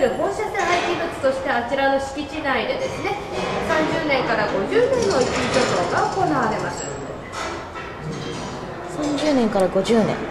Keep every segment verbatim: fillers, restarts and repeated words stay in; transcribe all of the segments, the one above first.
る放射性廃棄物としてあちらの敷地内でですね、さんじゅうねんからごじゅうねんの一時貯蔵が行われます。 さんじゅうねんからごじゅうねん。はい。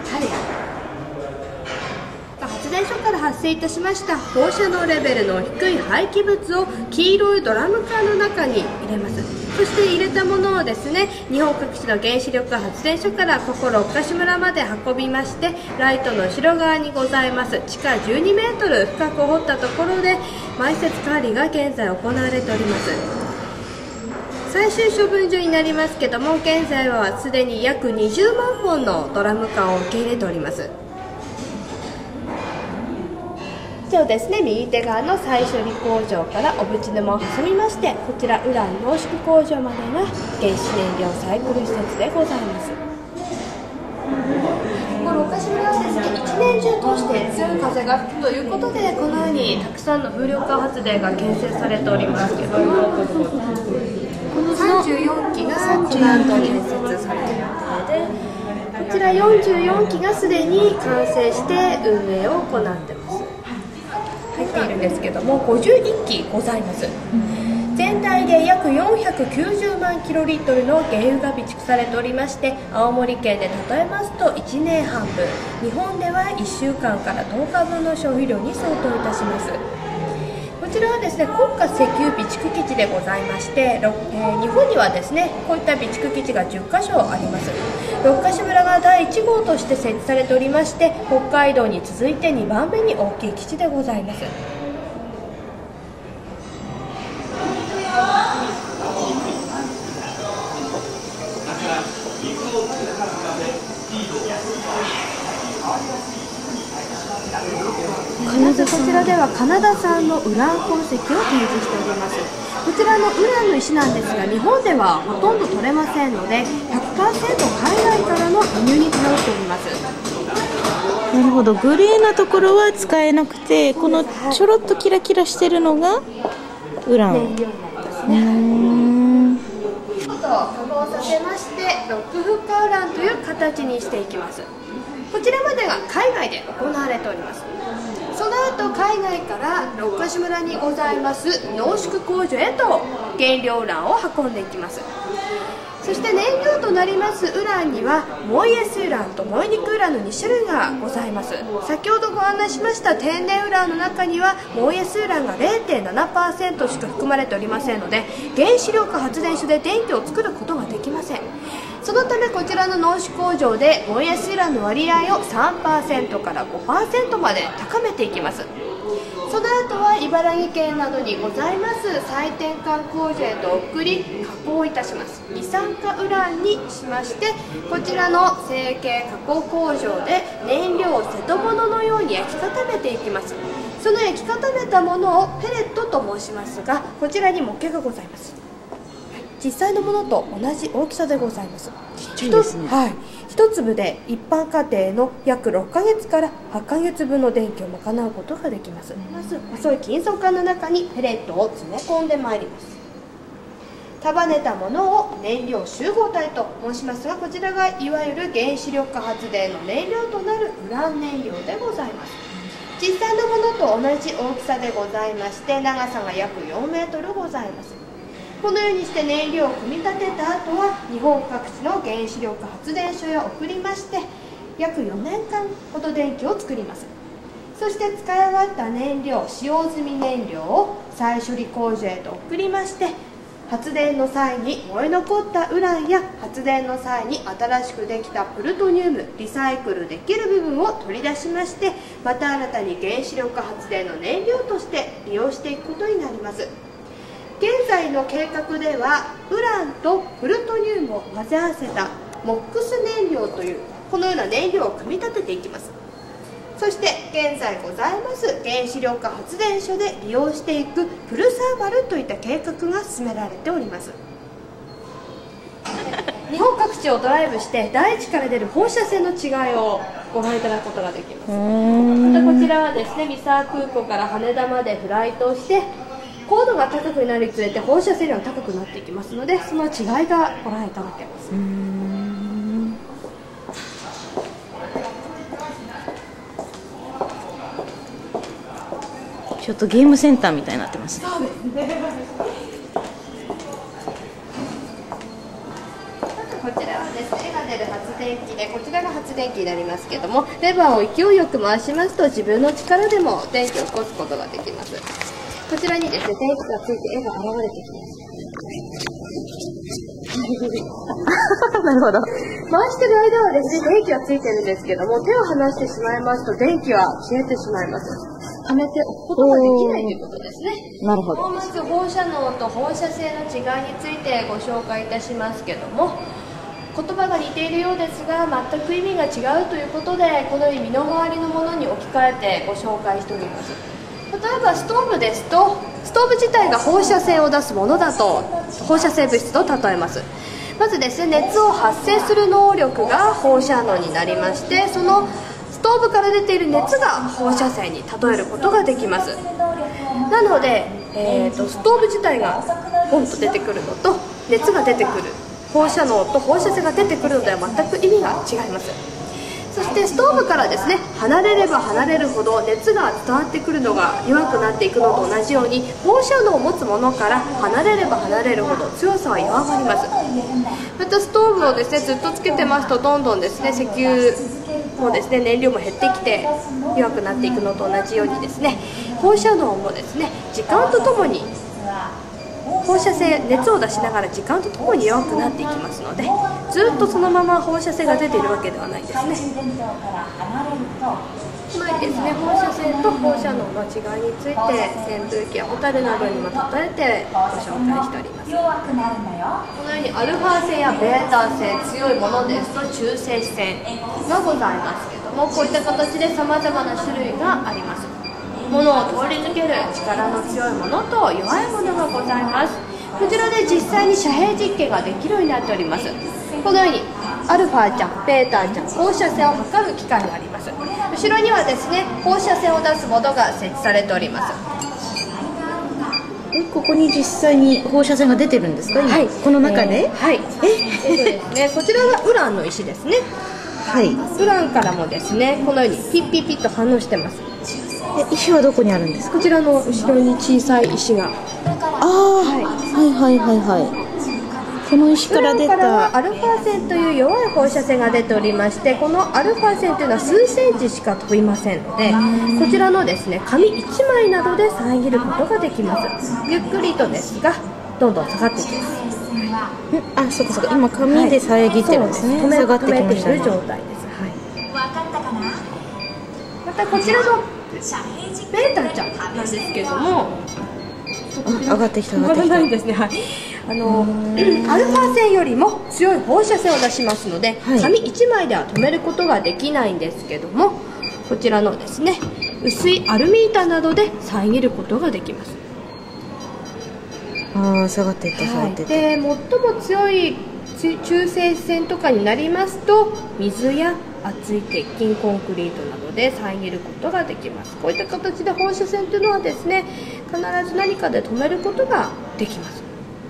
発電所から発生いたしました放射能レベルの低い廃棄物を黄色いドラム缶の中に入れます。そして入れたものをですね、日本各地の原子力発電所からここ六ヶ所村まで運びまして、ライトの後ろ側にございます地下じゅうにメートル深く掘ったところで埋設管理が現在行われております。最終処分所になりますけども、現在はすでに約にじゅうまんほんのドラム缶を受け入れております。以上ですね、右手側の再処理工場から小淵沼を挟みまして、こちらウラン濃縮工場までが原子燃料サイクル施設でございます。この六ヶ所村はですね、一年中通して強い風が吹くということで、このようにたくさんの風力発電が建設されておりますけども、このさんじゅうよんきがこの後建設される予定で、こちらよんじゅうよんきがすでに完成して運営を行っています。入っているんですけども、ごじゅういっきございます。全体で約よんひゃくきゅうじゅうまんキロリットルの原油が備蓄されておりまして、青森県で例えますといちねんはんぶん、日本ではいっしゅうかんからとおかぶんの消費量に相当いたします。こちらはですね、国家石油備蓄基地でございまして、えー、日本にはですね、こういった備蓄基地がじゅっかしょあります。六ヶ所村がだいいちごうとして設置されておりまして、北海道に続いてにばんめに大きい基地でございます。まずこちらではカナダ産のウラン鉱石を展示しております。こちらのウランの石なんですが、日本ではほとんど取れませんので ひゃくパーセント 海外からの輸入に頼っております。 なるほど、グレーなところは使えなくて、このちょろっとキラキラしてるのがウラン燃料になりますね。ちょっと化合させましてロックフッカウランという形にしていきます。こちらまでが海外で行われております。その後海外から六ヶ所村にございます濃縮工場へと原料ウランを運んでいきます。そして燃料となりますウランには燃えやすいウランと燃えにくいウランのにしゅるいがございます。先ほどご案内しました天然ウランの中には燃えやすいウランが れいてんななパーセント しか含まれておりませんので、原子力発電所で電気を作ることができません。そのためこちらの濃縮工場で燃えやすいウランの割合を さんパーセント から ごパーセント まで高めていきます。その後は茨城県などにございます再転換工場へと送り加工いたします。二酸化ウランにしまして、こちらの成形加工工場で燃料を瀬戸物のように焼き固めていきます。その焼き固めたものをペレットと申しますが、こちらに模型がございます。実際のものと同じ大きさでございます。 ちっちゃいですね。 はい、一粒で一般家庭の約ろっかげつからはちかげつぶんの電気を賄うことができます。まず細い金属管の中にペレットを詰め込んでまいります。束ねたものを燃料集合体と申しますが、こちらがいわゆる原子力発電の燃料となるウラン燃料でございます。実際のものと同じ大きさでございまして、長さが約よんメートルございます。このようにして燃料を組み立てた後は日本各地の原子力発電所へ送りまして、約よねんかんほど電気を作ります。そして使い終わった燃料、使用済み燃料を再処理工場へと送りまして、発電の際に燃え残ったウランや発電の際に新しくできたプルトニウム、リサイクルできる部分を取り出しまして、また新たに原子力発電の燃料として利用していくことになります。現在の計画ではウランとプルトニウムを混ぜ合わせたモックス燃料というこのような燃料を組み立てていきます。そして現在ございます原子力発電所で利用していくプルサーマルといった計画が進められております。日本各地をドライブして大地から出る放射線の違いをご覧いただくことができます。またこちらはですね、三沢空港から羽田までフライトをして、高度が高くなるにつれて放射線量が高くなっていきますので、その違いがご覧いただけます。 ちょっとゲームセンターみたいになってますね。 そうですね。こちらはですね、絵が出る発電機で、こちらが発電機になりますけども、レバーを勢いよく回しますと自分の力でも電気を起こすことができます。こちらにですね、電気がついて絵が現れてきます。 なるほど。 回してる間はですね、電気はついてるんですけども、手を離してしまいますと電気は消えてしまいます。はめておくことができないということですね。 なるほど。 まず放射能と放射性の違いについてご紹介いたしますけども、言葉が似ているようですが全く意味が違うということで、このように身の回りのものに置き換えてご紹介しております。例えばストーブですと、ストーブ自体が放射線を出すものだと放射性物質と例えます。まずですね、熱を発生する能力が放射能になりまして、そのストーブから出ている熱が放射線に例えることができます。なので、えーと、ストーブ自体がポンと出てくるのと熱が出てくる、放射能と放射線が出てくるのでは全く意味が違います。そしてストーブからですね、離れれば離れるほど熱が伝わってくるのが弱くなっていくのと同じように、放射能を持つものから離れれば離れるほど強さは弱まります。またストーブをですねずっとつけてますと、どんどんですね石油もですね燃料も減ってきて弱くなっていくのと同じようにですね、放射能もですね時間とともに放射性、熱を出しながら時間とともに弱くなっていきますので、ずっとそのまま放射性が出ているわけではないですね。つまりですね、放射性と放射能の違いについて扇風機やホタルなどにも例えてご紹介しております。このようにアルファ性やベータ性、強いものですと中性子線がございますけども、こういった形でさまざまな種類があります。物を通り抜ける力の強いものと弱いものがございます。こちらで実際に遮蔽実験ができるようになっております。このようにアルファちゃん、ベータちゃん、放射線を測る機械があります。後ろにはですね、放射線を出すものが設置されております。 え、ここに実際に放射線が出てるんですか？ はい、 この中で？ えー、はい。えっとですね、こちらがウランの石ですね。 はい。 ウランからもですね、このようにピッピッピッと反応してます。 え、石はどこにあるんですか？ こちらの後ろに小さい石が。 ああ、はい、はいはいはいはい。この石から出た。 ウランからはアルファ線という弱い放射線が出ておりまして、このアルファ線というのは数センチしか飛びませんので、こちらのですね紙いちまいなどで遮ることができます。ゆっくりとですがどんどん下がっていきます。 あ、そっかそっか、今紙で遮ってるんですね。はい、下がってきましたね。 止めている状態です。はい。またこちらのベータちゃんなんですけども、 上がってきた上がってきた。 上がらないんですね。はい。あのアルファ線よりも強い放射線を出しますので、はい、紙いちまいでは止めることができないんですけども、こちらのですね薄いアルミ板などで遮ることができます。 ああ、下がっていった下がっていった。 はい、で最も強い中性子線とかになりますと、水や厚い鉄筋コンクリートなどで遮ることができます。こういった形で放射線というのはですね、必ず何かで止めることができます。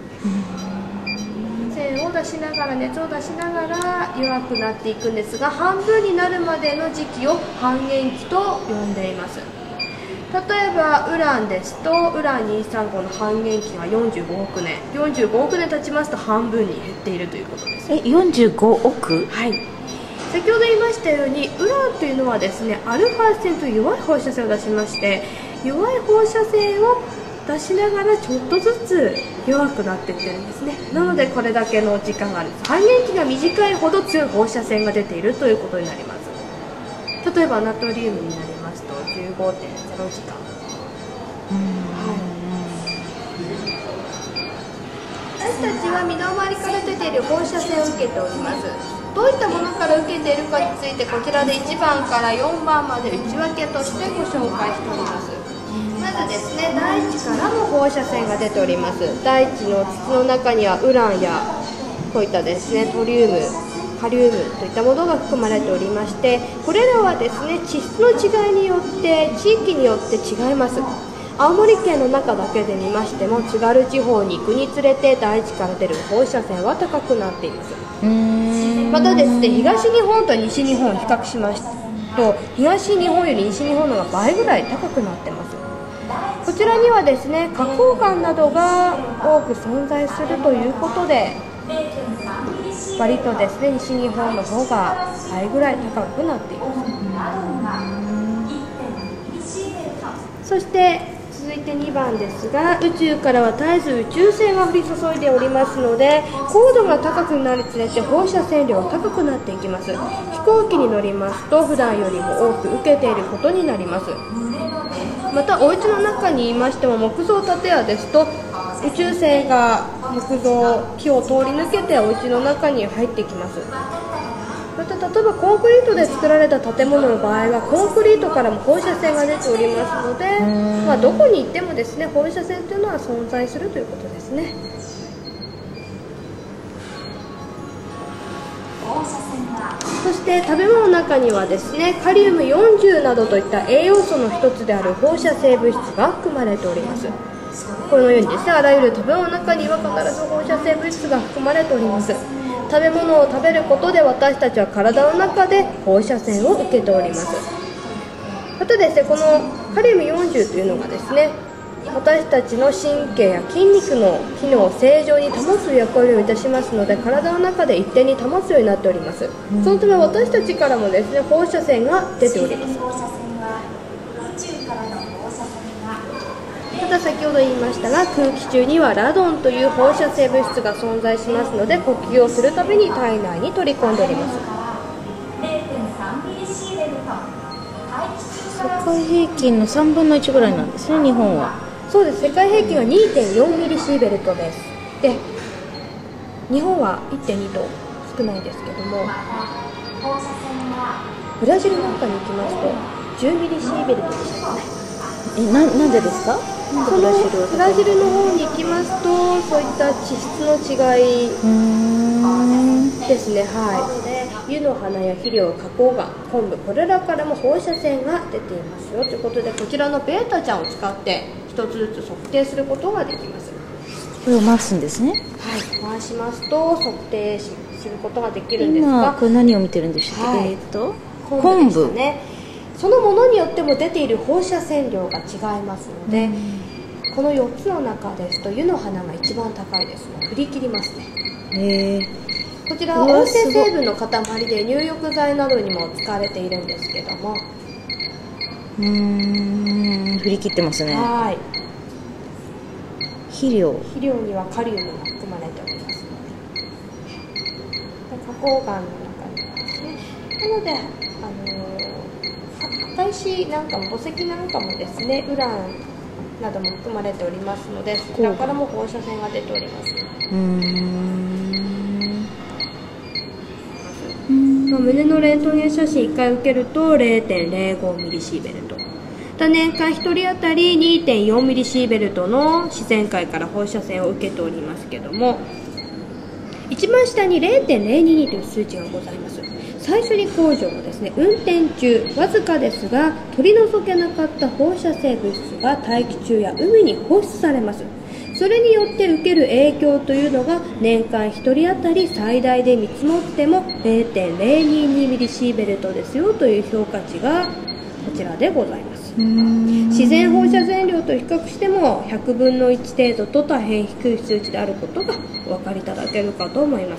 線を出しながら、熱を出しながら弱くなっていくんですが、半分になるまでの時期を半減期と呼んでいます。例えばウランですと、ウランにひゃくさんじゅうごの半減期がよんじゅうごおくねん、よんじゅうごおくねん経ちますと半分に減っているということです。 え、よんじゅうごおく？ はい。先ほど言いましたように、ウランというのはですねアルファ線という弱い放射線を出しまして、弱い放射線を出しながらちょっとずつ弱くなっていってるんですね。なのでこれだけの時間があるんです。半減期が短いほど強い放射線が出ているということになります。例えばナトリウムになりますと じゅうごてんゼロ 時間。私たちは身の回りから出ている放射線を受けております。どういったものから受けているかについて、こちらでいちばんからよんばんまで内訳としてご紹介しております。まずですね、大地からも放射線が出ております。大地の土の中にはウランやこういったですねトリウム、カリウムといったものが含まれておりまして、これらはですね地質の違いによって地域によって違います。青森県の中だけで見ましても、津軽地方に行くにつれて大地から出る放射線は高くなっています。またですね、東日本と西日本を比較しますと、東日本より西日本の方が倍ぐらい高くなってます。 こちらにはですね、花崗岩などが多く存在するということで、割とですね、西日本の方が倍ぐらい高くなっています。そして続いてにばんですが、宇宙からは絶えず宇宙線が降り注いでおりますので、高度が高くなるにつれて放射線量が高くなっていきます。飛行機に乗りますと普段よりも多く受けていることになります。またお家の中にいましても、木造建屋ですと宇宙線が木造木を通り抜けてお家の中に入ってきます。また例えばコンクリートで作られた建物の場合は、コンクリートからも放射線が出ておりますので、まあ、どこに行ってもですね、放射線というのは存在するということですね。そして食べ物の中にはですね、カリウムよんじゅうなどといった栄養素の一つである放射性物質が含まれております。このようにですね、あらゆる食べ物の中には必ず放射性物質が含まれております。食べ物を食べることで私たちは体の中で放射線を受けております。またですね、このカリウムよんじゅうというのがですね、私たちの神経や筋肉の機能を正常に保つ役割をいたしますので、体の中で一定に保つようになっております。そのため私たちからもですね、放射線が出ております。また先ほど言いましたが、空気中にはラドンという放射性物質が存在しますので、呼吸をするために体内に取り込んでおります。 世界平均のさんぶんのいちぐらいなんですね、日本は。 そうです。世界平均は にてんよんミリシーベルトです。で、日本は いってんに と少ないですけども、ブラジルなんかに行きますとじゅうミリシーベルトでしたね。 え、な、なんでですか？ そのブラジルの方に行きますと、そういった地質の違いですね。はい。湯の花や肥料、花崗岩、昆布、これらからも放射線が出ていますよということで、こちらのベータちゃんを使って一つずつ測定することができます。 これを回すんですね。 はい、回しますと測定することができるんですが、 今これ何を見てるんでしたっけ？はい、えー、っと昆布ね。そのものによっても出ている放射線量が違いますので、このよっつの中ですと湯の花が一番高いですね。振り切りますね。 へー。 こちらは温泉成分の塊で入浴剤などにも使われているんですけども、 うーん、振り切ってますね。 はい。 肥料肥料にはカリウムが含まれておりますので、花崗岩の中にはですね、なので、あのー、赤石なんかも墓石なんかもですね、ウランなども含まれておりますので、そちらからも放射線が出ております。 うーん、 まあ、胸のレントゲン写真いっかい受けると れいてんれいごミリシーベルト、年間ひとり当たり にてんよんミリシーベルトの自然界から放射線を受けておりますけども、一番下に れいてんれいにに という数値がございます。最初に工場はですね、運転中わずかですが取り除けなかった放射性物質が大気中や海に放出されます。それによって受ける影響というのが年間ひとり当たり最大で見積もっても れいてんれいにに ミリシーベルトですよという評価値がこちらでございます。自然放射線量と比較してもひゃくぶんのいち程度と大変低い数値であることがお分かりいただけるかと思います。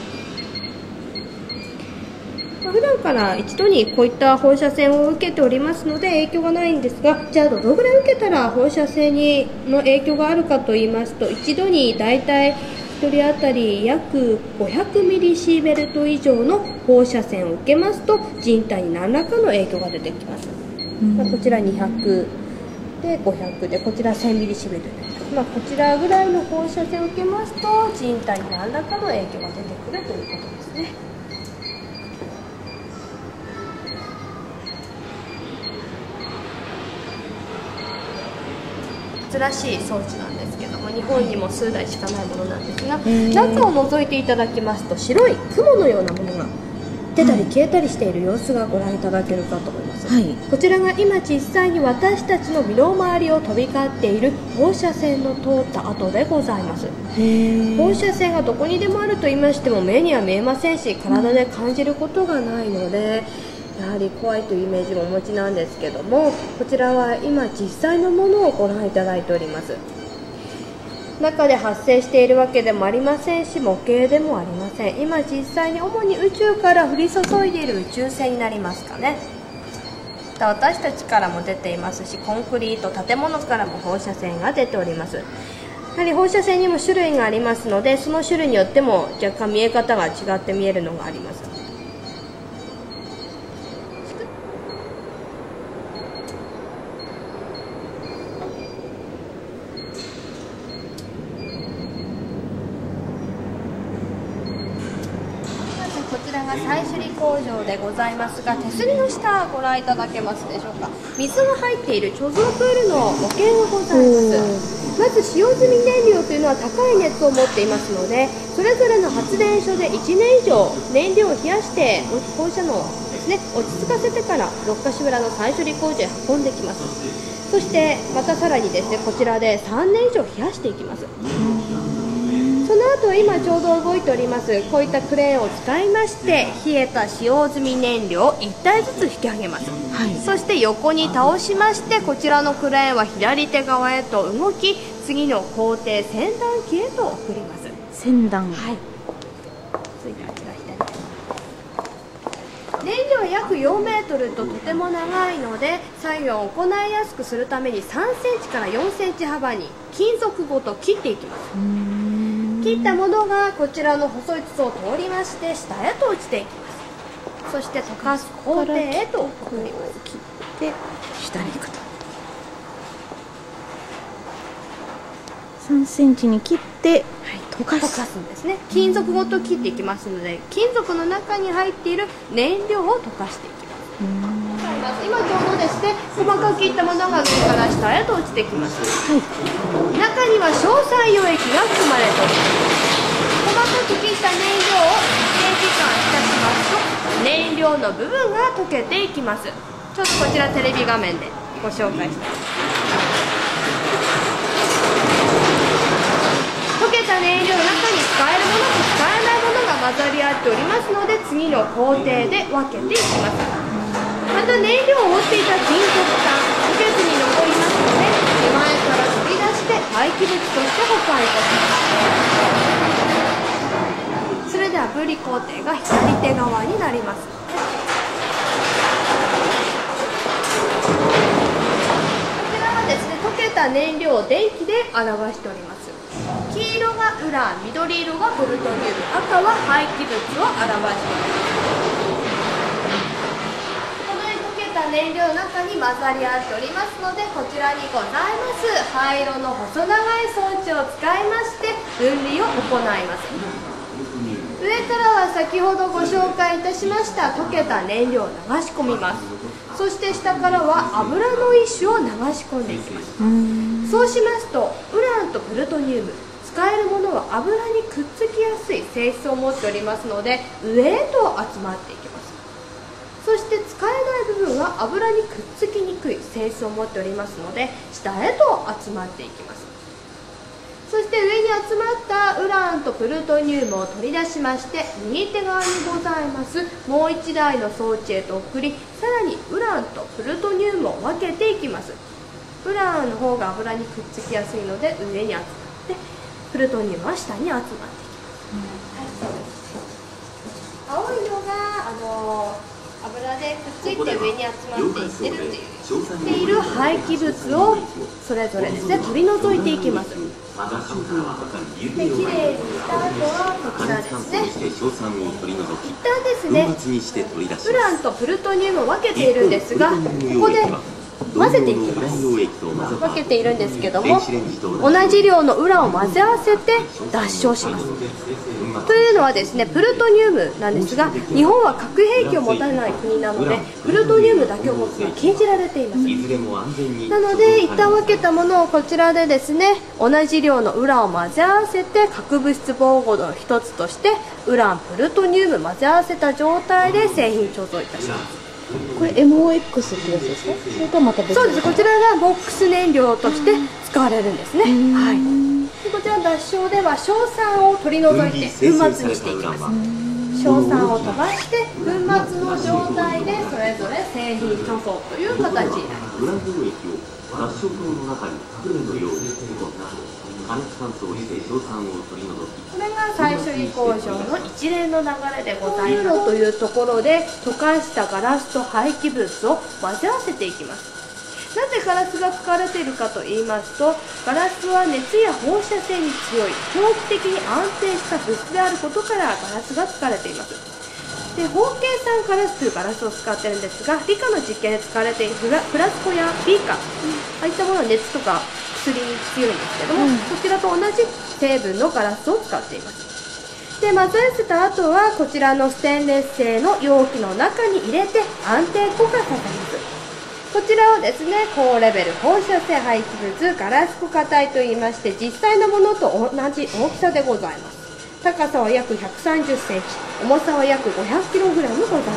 普段から一度にこういった放射線を受けておりますので影響がないんですが、じゃあどのぐらい受けたら放射線にの影響があるかと言いますと、一度にだいたいひとり当たり約ごひゃくミリシーベルト以上の放射線を受けますと人体に何らかの影響が出てきます。まあ、こちらにひゃくでごひゃくでこちらせんミリシーベルトになります。まあ、こちらぐらいの放射線を受けますと人体に何らかの影響が出てくるということですね。珍しい装置なんですけども、日本にも数台しかないものなんですが、中を覗いていただきますと白い雲のようなものが出たり消えたりしている様子がご覧いただけるかと思います。はい、こちらが今実際に私たちの身の回りを飛び交っている放射線の通った跡でございます。放射線がどこにでもあると言いましても目には見えませんし体で感じることがないので、 やはり怖いというイメージもお持ちなんですけども、こちらは今実際のものをご覧いただいております。中で発生しているわけでもありませんし、模型でもありません。今実際に主に宇宙から降り注いでいる宇宙船になりますかね。私たちからも出ていますし、コンクリート建物からも放射線が出ております。やはり放射線にも種類がありますので、その種類によっても若干見え方が違って見えるのがあります。こちらが再処理工場でございますが、手すりの下ご覧いただけますでしょうか。水が入っている貯蔵プールの模型がございます。まず使用済み燃料というのは高い熱を持っていますので、それぞれの発電所でいちねん以上燃料を冷やして放射能をですね落ち着かせてから六ヶ所村の再処理工場へ運んできます。そしてまたさらにですね、こちらでさんねん以上冷やしていきます。その後今ちょうど動いておりますこういったクレーンを使いまして、冷えた使用済み燃料をいったいずつ引き上げます、はい、そして横に倒しまして、こちらのクレーンは左手側へと動き、次の工程先端機へと送ります。 先端、 はい、続いてあちら左燃料は約よんメートルととても長いので、作業を行いやすくするためにさんセンチからよんセンチ幅に金属ごと切っていきます。切ったものがこちらの細い筒を通りまして下へと落ちていきます。そして溶かす工程へと送ります。 切って下に行くとさんセンチに切って、はい、溶かす溶かすんですね。金属ごと切っていきますので、金属の中に入っている燃料を溶かしていきます。今ちょうどですね、細かく切ったものが上から下へと落ちてきます、はい、中には硝酸溶液が含まれております。細かく切った燃料を一定時間浸しますと、燃料の部分が溶けていきます。ちょっとこちらテレビ画面でご紹介して溶けた燃料の中に使えるものと使えないものが混ざり合っておりますので、次の工程で分けていきます。また燃料を覆っていた金属管、溶けずに残りますので、手前から取り出して廃棄物として保管いたします。それでは分離工程が左手側になります。こちらはですね、溶けた燃料を電気で表しております。黄色がウラン、緑色がプルトニウム、赤は廃棄物を表しております。燃料の中に混ざり合っておりますので、こちらにございます灰色の細長い装置を使いまして分離を行います。上からは先ほどご紹介いたしました溶けた燃料を流し込みます。そして下からは油の一種を流し込んでいきます。そうしますとウランとプルトニウム、使えるものは油にくっつきやすい性質を持っておりますので、上へと集まっていきます。そして使えない部分は油にくっつきにくい性質を持っておりますので、下へと集まっていきます。そして上に集まったウランとプルトニウムを取り出しまして、右手側にございますもういちだいの装置へと送り、さらにウランとプルトニウムを分けていきます。ウランの方が油にくっつきやすいので上に集まって、プルトニウムは下に集まっていきます。青いのがあのー油でくっついて上に集まっていってるっていうしている廃棄物をそれぞれですね取り除いていきます。で、きれいにした後はこちらですね、一旦ですねウランとプルトニウムを分けているんですが、ここで混ぜていきます。分けているんですけども、同じ量のウランを混ぜ合わせて脱硝します。というのはですね、プルトニウムなんですが、日本は核兵器を持たない国なのでプルトニウムだけを持つのは禁じられています。なので一旦分けたものをこちらでですね、同じ量のウランを混ぜ合わせて核物質防護の一つとしてウラン、プルトニウム混ぜ合わせた状態で製品貯蔵いたします。 これ エムオーエックス ってやつですか？それとはまた別？ そうです。こちらがボックス燃料として使われるんですね。はい。でこちら脱硝では硝酸を取り除いて粉末にしていきます。硝硝酸を飛ばして粉末の状態でそれぞれ製品塗装という形になります。 グラフ液を脱色灯の中にスプレーのように突っ込んだ加熱乾燥して硝酸を取り除き、 これが再処理工場の一連の流れでございます。というところで溶かしたガラスと廃棄物を混ぜ合わせていきます。なぜガラスが使われているかと言いますと、ガラスは熱や放射線に強い長期的に安定した物質であることからガラスが使われています。で、包茎酸ガラスというガラスを使っているんですが、理科の実験で使われているフラフラスコやビーカー、ああいったものは熱とか薬に強いんですけども、うん、こちらと同じ成分のガラスを使っています。で、混ぜ合わせた後はこちらのステンレス製の容器の中に入れて安定固化させます。こちらをですね、高レベル放射性廃棄物ガラス固化体といいまして、実際のものと同じ大きさでございます。高さは約ひゃくさんじゅっセンチ、重さは約ごひゃくキログラムございます。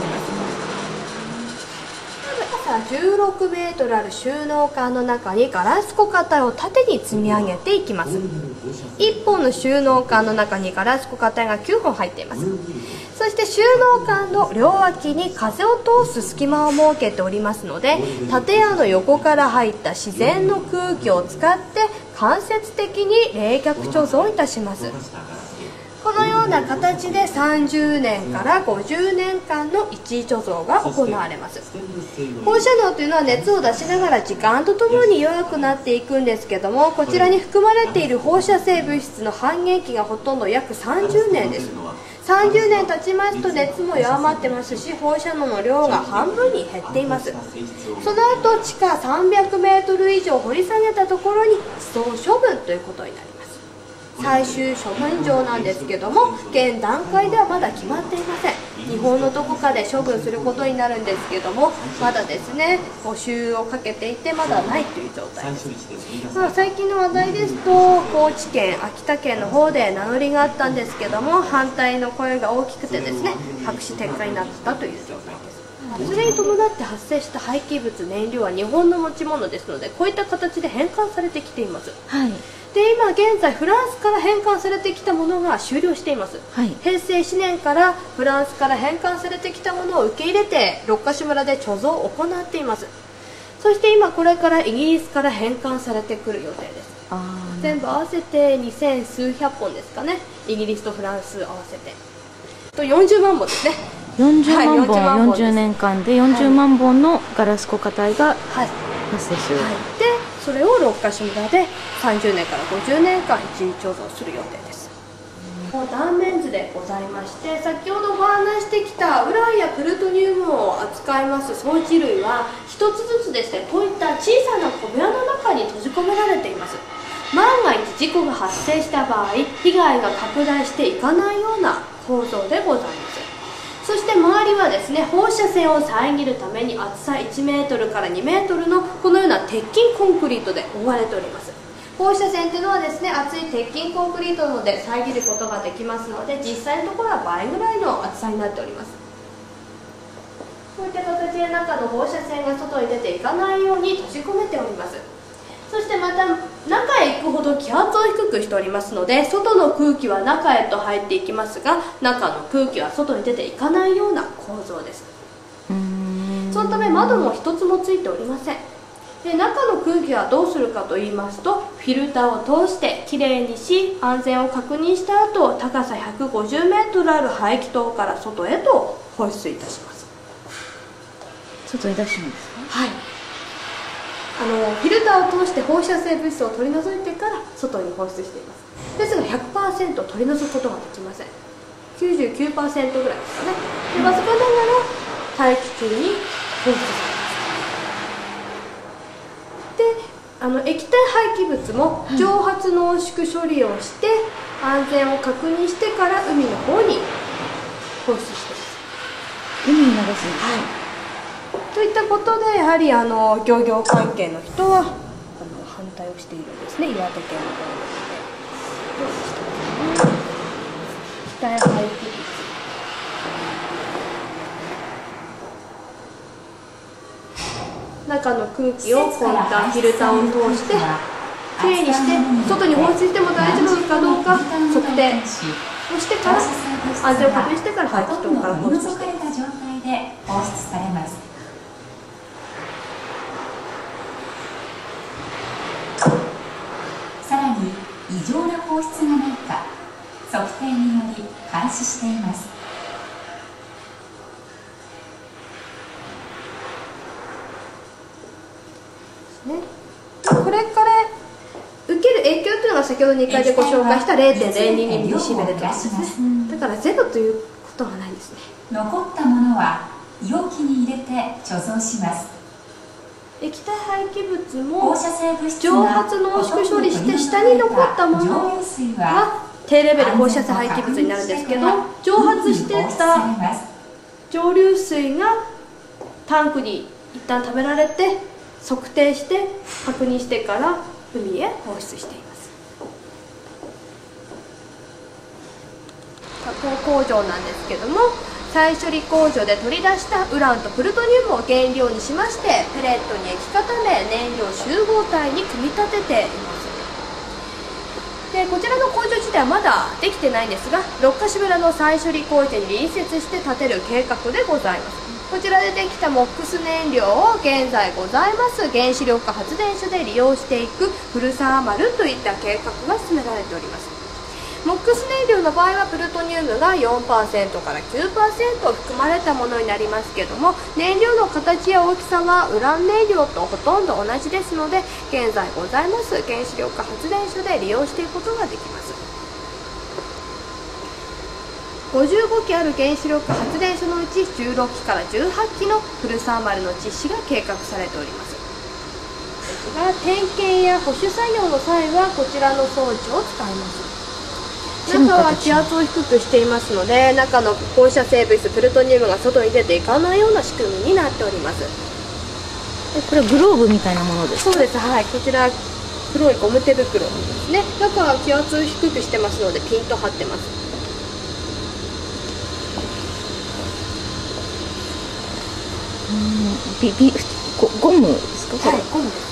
高さじゅうろくメートルある収納管の中にガラス固化体を縦に積み上げていきます。いっぽんの収納管の中にガラス固化体がきゅうほん入っています。そして収納管の両脇に風を通す隙間を設けておりますので、縦やの横から入った自然の空気を使って間接的に冷却貯蔵いたします。このような形でさんじゅうねんからごじゅうねんかんの一時貯蔵が行われます。放射能というのは熱を出しながら時間とともに弱くなっていくんですけども、こちらに含まれている放射性物質の半減期がほとんど約さんじゅうねんです。さんじゅうねん経ちますと熱も弱まってますし、放射能の量が半分に減っています。その後地下さんびゃくメートル以上掘り下げたところに地層処分ということになります。最終処分場なんですけども、現段階ではまだ決まっていません。日本のどこかで処分することになるんですけども、まだですね、募集をかけていてまだないという状態です。まあ、最近の話題ですと、高知県、秋田県の方で名乗りがあったんですけども、反対の声が大きくてですね、白紙撤回になったという状態です。それに伴って発生した廃棄物、燃料は日本の持ち物ですので、こういった形で返還されてきています。 はい。 で、今現在フランスから返還されてきたものが終了しています、はい、へいせいしねんからフランスから返還されてきたものを受け入れて六ヶ所村で貯蔵を行っています。そして今これからイギリスから返還されてくる予定です。あ、全部合わせてにせんすうひゃっぽんですかね、イギリスとフランス合わせてとよんじゅうまんぼんですね。 よんじゅうまんぼん、はい、よんじゅうねんかんでよんじゅうまんぼんのガラス固化体が発生する、はいはい、 でそれを六ヶ所村でさんじゅうねんからごじゅうねんかん一時貯蔵する予定です。もう断面図でございまして、先ほどご案内してきたウランやプルトニウムを扱います装置類は一つずつですね、こういった小さな小部屋の中に閉じ込められています。万が一事故が発生した場合、被害が拡大していかないような構造でございます。そして周りはですね、放射線を遮るために厚さいちメートルからにメートルのこのような鉄筋コンクリートで覆われております。放射線というのはですね、厚い鉄筋コンクリートなので遮ることができますので、実際のところは倍ぐらいの厚さになっております。こういった形で中の放射線が外に出ていかないように閉じ込めております。そしてまた中へ行くほど気圧を低くしておりますので、外の空気は中へと入っていきますが、中の空気は外に出ていかないような構造です。そのため窓も一つもついておりません。で、中の空気はどうするかと言いますと、フィルターを通してきれいにし、安全を確認した後、高さひゃくごじゅうメートルある排気筒から外へと放出いたします。 外へ出すんですか？ はい。あのフィルターを通して放射性物質を取り除いてから外に放出しています。ですが ひゃくパーセント 取り除くことができません。きゅうじゅうきゅうパーセント ぐらいですかね。で、わずかながら大気中に放出されます。で、あの液体廃棄物も蒸発濃縮処理をして安全を確認してから海の方に放出しています。 海に流すんですか？ はい。といったことで、やはりあの漁業関係の人はあの反対をしているんですね、岩手県の方で。どうでしたかね。気体廃棄物、中の空気をこういったフィルターを通してきれいにして、外に放出しても大丈夫かどうか測定をしてから安全を確認してから排気筒から放出して取り除かれた状態で放出されます。さらに異常な放出がないか測定により監視しています。 ね、これから受ける影響というのが先ほどにかいでご紹介した れいてんぜろににミリシーベルトですね。だからゼロということはないんですね。 残ったものは容器に入れて貯蔵します。 液体廃棄物も放射性物質蒸発濃縮処理して下に残ったものは低レベル放射性廃棄物になるんですけど、蒸発してた蒸留水がタンクに一旦食べられて測定して確認してから海へ放出しています。加工工場なんですけども、再処理工場で取り出したウランとプルトニウムを原料にしまして、ペレットに液固め燃料集合体に組み立てています。でこちらの工場自体はまだできてないんですが、六ヶ所村の再処理工場に隣接して建てる計画でございます。こちらでできたモックス燃料を現在ございます原子力発電所で利用していくフルサーマルといった計画が進められております。モックス燃料の場合はプルトニウムが よんパーセント から きゅうパーセント 含まれたものになりますけども、燃料の形や大きさはウラン燃料とほとんど同じですので、現在ございます原子力発電所で利用していくことができます。ごじゅうごきある原子力発電所のうちじゅうろっきからじゅうはっきのフルサーマルの実施が計画されております。ですが点検や保守作業の際はこちらの装置を使います。中は気圧を低くしていますので、中の放射性物質プルトニウムが外に出ていかないような仕組みになっております。 えこれグローブみたいなものですか？ そうです。はい、こちら黒いゴム手袋ですね。中は気圧を低くしてますのでピンと張ってます。 ビビゴゴムですか？ はい、ゴムです。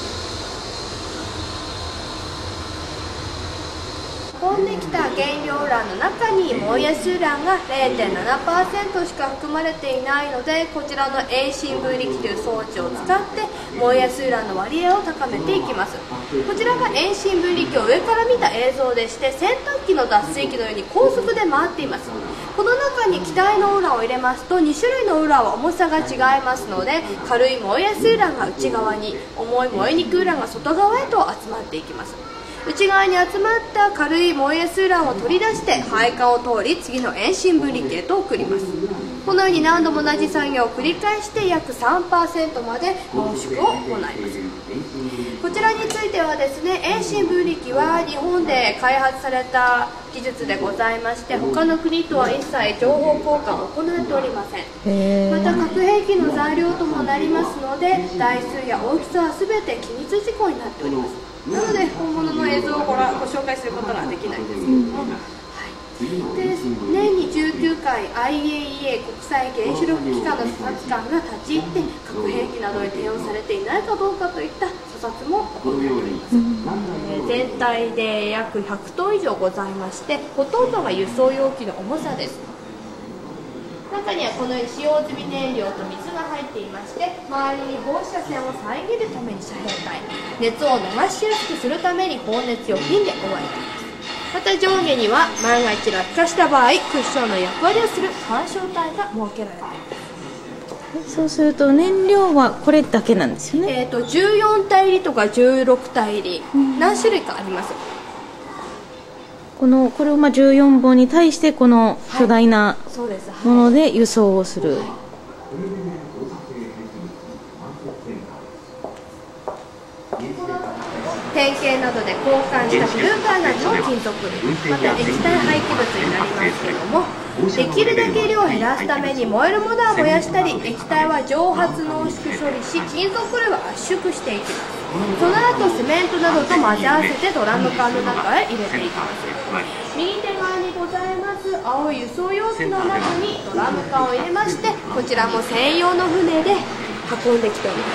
運んできた原料ウランの中に燃えやすいウランが れいてんななパーセント しか含まれていないので、こちらの遠心分離機という装置を使って燃えやすいウランの割合を高めていきます。こちらが遠心分離機を上から見た映像でして、洗濯機の脱水機のように高速で回っています。この中に気体のウランを入れますとにしゅるいのウランは重さが違いますので、軽い燃えやすいウランが内側に、重い燃えにくいウランが外側へと集まっていきます。内側に集まった軽い燃えやすいウランを取り出して配管を通り次の遠心分離機へと送ります。このように何度も同じ作業を繰り返して約 さんパーセント まで濃縮を行います。こちらについてはですね、遠心分離機は日本で開発された技術でございまして、他の国とは一切情報交換を行っておりません。また核兵器の材料ともなりますので、台数や大きさは全て機密事項になっております。なので本物の映像をご覧ご紹介することができないんですけども、はい、で年にじゅうきゅうかい アイエーイーエー 国際原子力機関の査察官が立ち入って核兵器などに転用されていないかどうかといった査察も行っております。えー、全体で約ひゃくトン以上ございまして、ほとんどが輸送容器の重さです。中にはこのように使用済み燃料と水が入っていまして、周りに放射線を遮るために遮蔽体、熱を流しやすくするために放熱用品で覆われています。また上下には万が一落下した場合クッションの役割をする干渉体が設けられています。 そうすると燃料はこれだけなんですよね。 えーとじゅうよんたい入りとかじゅうろくたい入り、うん、何種類かあります。 このこれをまあじゅうよんぼんに対してこの巨大なもので輸送をする、はいはい、 点検などで交換したフルーターなどの金属類、また液体廃棄物になりますけども、できるだけ量を減らすために燃えるものは燃やしたり、液体は蒸発濃縮処理し、金属類は圧縮していきます。その後セメントなどと混ぜ合わせてドラム缶の中へ入れていきます。右手側にございます青い輸送容器の中にドラム缶を入れまして、こちらも専用の船で運んできております。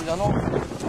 らの